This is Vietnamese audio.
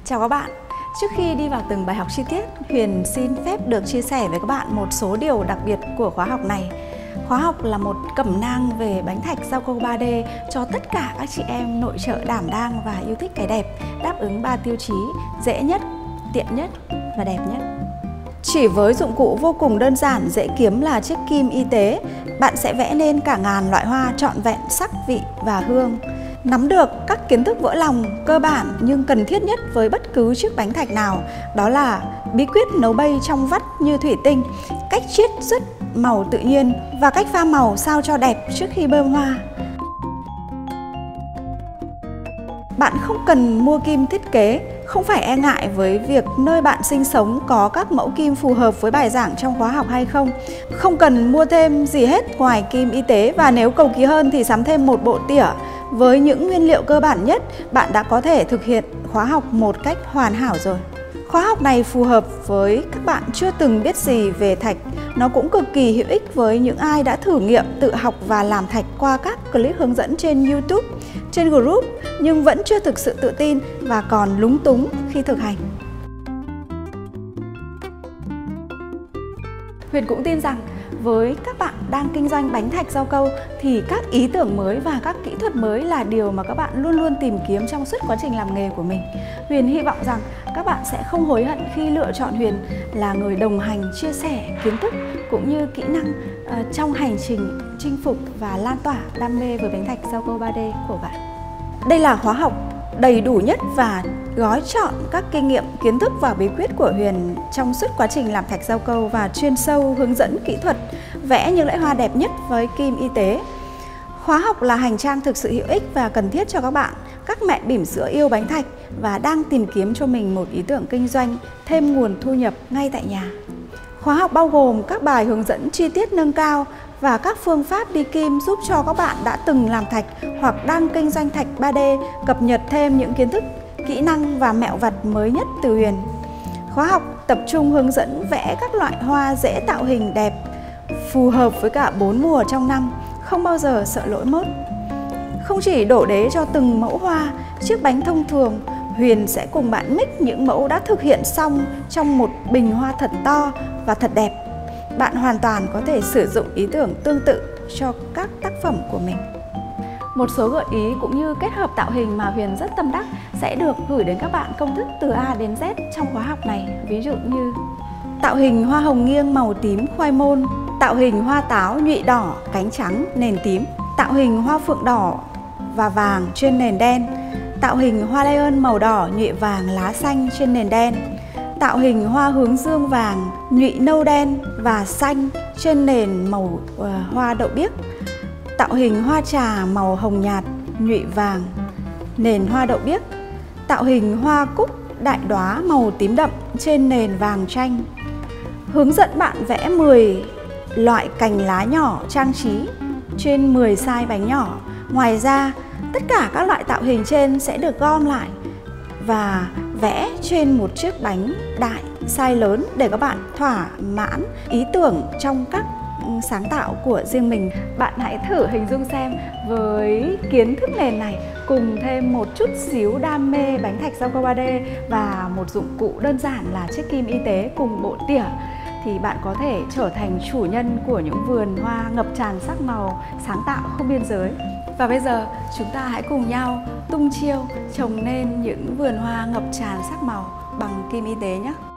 Chào các bạn. Trước khi đi vào từng bài học chi tiết, Huyền xin phép được chia sẻ với các bạn một số điều đặc biệt của khóa học này. Khóa học là một cẩm nang về bánh thạch rau câu 3D cho tất cả các chị em nội trợ đảm đang và yêu thích cái đẹp, đáp ứng 3 tiêu chí: dễ nhất, tiện nhất và đẹp nhất. Chỉ với dụng cụ vô cùng đơn giản, dễ kiếm là chiếc kim y tế, bạn sẽ vẽ nên cả ngàn loại hoa trọn vẹn sắc, vị và hương. Nắm được các kiến thức vỡ lòng cơ bản nhưng cần thiết nhất với bất cứ chiếc bánh thạch nào, đó là bí quyết nấu bay trong vắt như thủy tinh, cách chiết xuất màu tự nhiên và cách pha màu sao cho đẹp trước khi bơm hoa. Bạn không cần mua kim thiết kế, không phải e ngại với việc nơi bạn sinh sống có các mẫu kim phù hợp với bài giảng trong khóa học hay không. Không cần mua thêm gì hết ngoài kim y tế, và nếu cầu kỳ hơn thì sắm thêm một bộ tỉa. Với những nguyên liệu cơ bản nhất, bạn đã có thể thực hiện khóa học một cách hoàn hảo rồi. Khóa học này phù hợp với các bạn chưa từng biết gì về thạch. Nó cũng cực kỳ hữu ích với những ai đã thử nghiệm tự học và làm thạch qua các clip hướng dẫn trên YouTube, trên group nhưng vẫn chưa thực sự tự tin và còn lúng túng khi thực hành. Huyền cũng tin rằng với các bạn đang kinh doanh bánh thạch rau câu thì các ý tưởng mới và các kỹ thuật mới là điều mà các bạn luôn luôn tìm kiếm trong suốt quá trình làm nghề của mình. Huyền hy vọng rằng các bạn sẽ không hối hận khi lựa chọn Huyền là người đồng hành, chia sẻ kiến thức cũng như kỹ năng trong hành trình chinh phục và lan tỏa đam mê với bánh thạch rau câu 3D của bạn. Đây là khóa học đầy đủ nhất và gói trọn các kinh nghiệm, kiến thức và bí quyết của Huyền trong suốt quá trình làm thạch rau câu và chuyên sâu hướng dẫn kỹ thuật vẽ những loại hoa đẹp nhất với kim y tế. Khóa học là hành trang thực sự hữu ích và cần thiết cho các mẹ bỉm sữa yêu bánh thạch và đang tìm kiếm cho mình một ý tưởng kinh doanh, thêm nguồn thu nhập ngay tại nhà. Khóa học bao gồm các bài hướng dẫn chi tiết nâng cao và các phương pháp đi kim giúp cho các bạn đã từng làm thạch hoặc đang kinh doanh thạch 3D cập nhật thêm những kiến thức, kỹ năng và mẹo vặt mới nhất từ Huyền. Khóa học tập trung hướng dẫn vẽ các loại hoa dễ tạo hình đẹp, phù hợp với cả 4 mùa trong năm, không bao giờ sợ lỗi mốt. Không chỉ đổ đế cho từng mẫu hoa, chiếc bánh thông thường, Huyền sẽ cùng bạn mix những mẫu đã thực hiện xong trong một bình hoa thật to và thật đẹp. Bạn hoàn toàn có thể sử dụng ý tưởng tương tự cho các tác phẩm của mình. Một số gợi ý cũng như kết hợp tạo hình mà Huyền rất tâm đắc sẽ được gửi đến các bạn công thức từ A đến Z trong khóa học này. Ví dụ như tạo hình hoa hồng nghiêng màu tím khoai môn, tạo hình hoa táo nhụy đỏ cánh trắng nền tím, tạo hình hoa phượng đỏ và vàng trên nền đen, tạo hình hoa lay ơn màu đỏ nhụy vàng lá xanh trên nền đen, tạo hình hoa hướng dương vàng nhụy nâu đen và xanh trên nền màu hoa đậu biếc, tạo hình hoa trà màu hồng nhạt nhụy vàng nền hoa đậu biếc, tạo hình hoa cúc đại đóa màu tím đậm trên nền vàng chanh. Hướng dẫn bạn vẽ 10 loại cành lá nhỏ trang trí trên 10 size bánh nhỏ. Ngoài ra, tất cả các loại tạo hình trên sẽ được gom lại và vẽ trên một chiếc bánh đại size lớn để các bạn thỏa mãn ý tưởng trong các sáng tạo của riêng mình. Bạn hãy thử hình dung xem, với kiến thức nền này cùng thêm một chút xíu đam mê bánh thạch rau câu 3D và một dụng cụ đơn giản là chiếc kim y tế cùng bộ tỉa thì bạn có thể trở thành chủ nhân của những vườn hoa ngập tràn sắc màu, sáng tạo không biên giới. Và bây giờ chúng ta hãy cùng nhau tung chiêu trồng nên những vườn hoa ngập tràn sắc màu bằng kim y tế nhé!